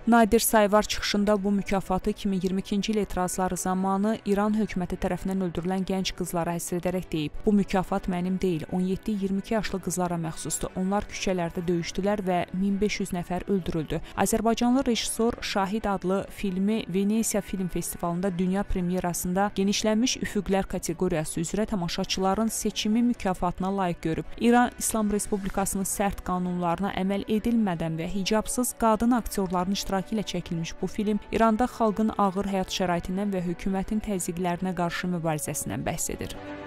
Nadir Sayvar çıxışında bu mükafatı 2022-ci il etirazları zamanı İran hökuməti tərəfindən öldürülən gənc qızlara həsr edərək deyib. Bu mükafat mənim deyil, 17-22 yaşlı qızlara məxsusdur. Onlar küçələrdə döyüşdülər və 1500 nəfər öldürüldü. Azərbaycanlı rejissor Şahid adlı filmi Venesiya Film Festivalında dünya premyerasında genişlənmiş üfüqlər kateqoriyası üzrə tamaşaçıların seçimi mükafatına layiq görüb. İran İslam Respublikasının sərt qanunlarına əməl edilmədən və hicabsız qadın aktyorların iştirakı ilə çəkilmiş bu film İranda xalqın ağır həyat şəraitindən və hökumətin təzyiqlərinə qarşı mübarizəsindən bəhs edir.